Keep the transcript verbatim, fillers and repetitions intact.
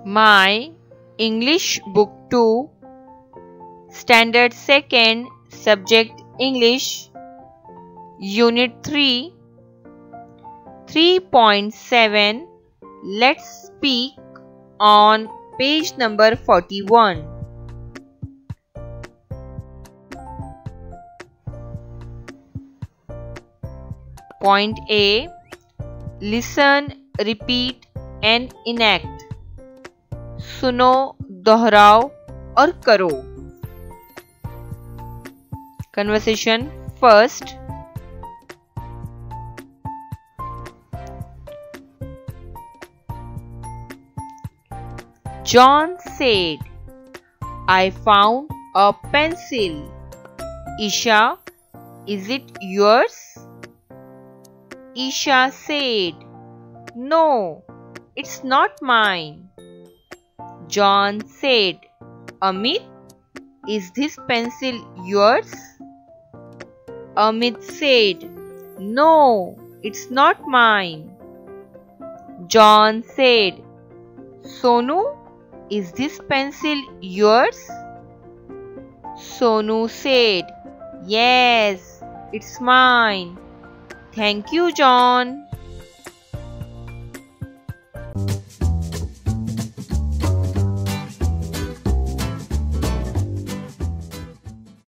My English Book two, Standard second, Subject English, Unit three, three point seven. Let's speak on page number forty-one. Point A. Listen, repeat and enact. सुनो, दोहराओ और करो. Conversation first. John said, I found a pencil. Isha, is it yours? Isha said, no, it's not mine. John said, Amit, is this pencil yours? Amit said, no, it's not mine. John said, Sonu, is this pencil yours? Sonu said, yes, it's mine. Thank you, John.